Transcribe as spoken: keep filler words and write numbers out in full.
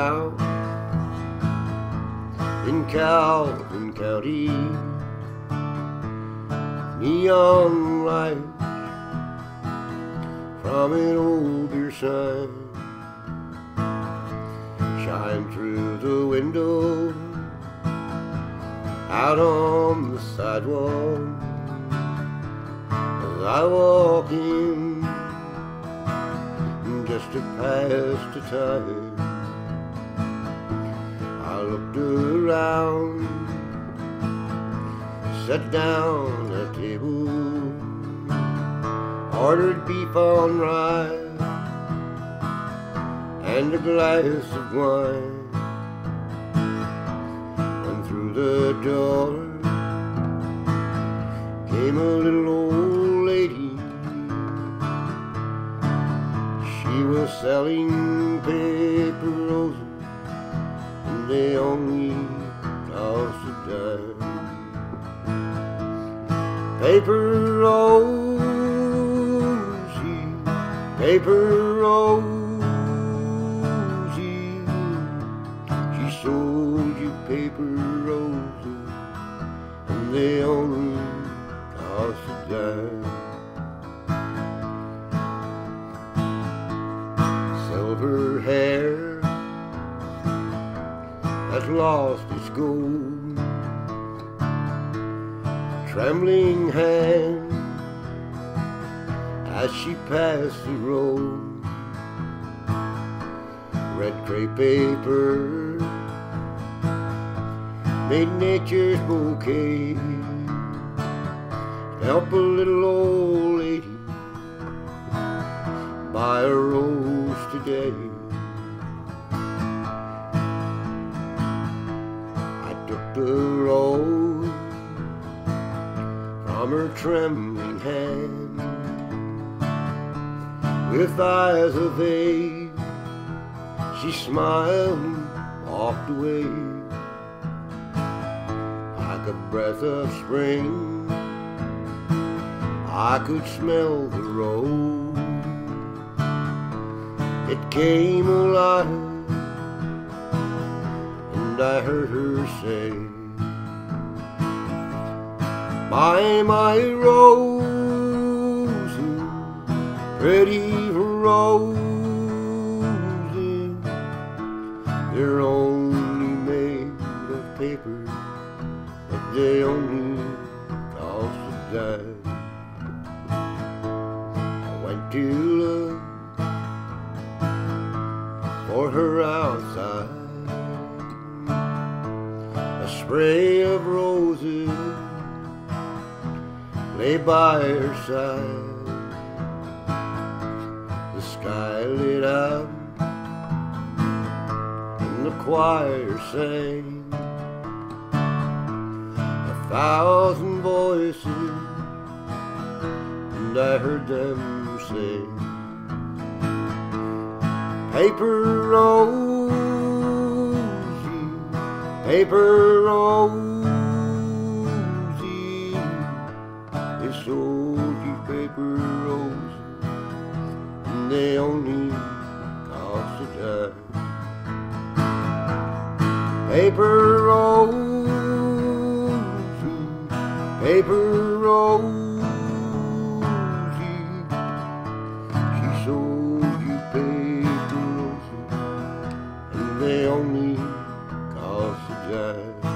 house in Calvin County. Neon lights from an old beer sign shine through the window out on the sidewalk as I walk in just to pass the time. I looked around, sat down at a table, ordered beef on rye and a glass of wine. And through the door came a little old lady. She was selling paper roses, and they only cost a dime. Paper roses, paper roses, she sold you paper roses, and they only cost a dime. Silver hair has lost its gold, trembling hand as she passed the road. Red crepe paper made nature's bouquet. Help a little old lady buy a rose today. I took the rose from her trembling hand. With eyes of age, she smiled and walked away. Like a breath of spring, I could smell the rose. It came alive, and I heard her say, "Buy my roses, pretty roses, they're only made of paper, but they only cost a dime." I went to look for her outside, a spray of roses lay by her side. The sky lit up and the choir sang, a thousand voices, and I heard them say, "Paper roses, paper roses, they sold you paper roses, and they only cost a dime." Paper roses, paper roses, she sold you paper roses, and they only cost a dime.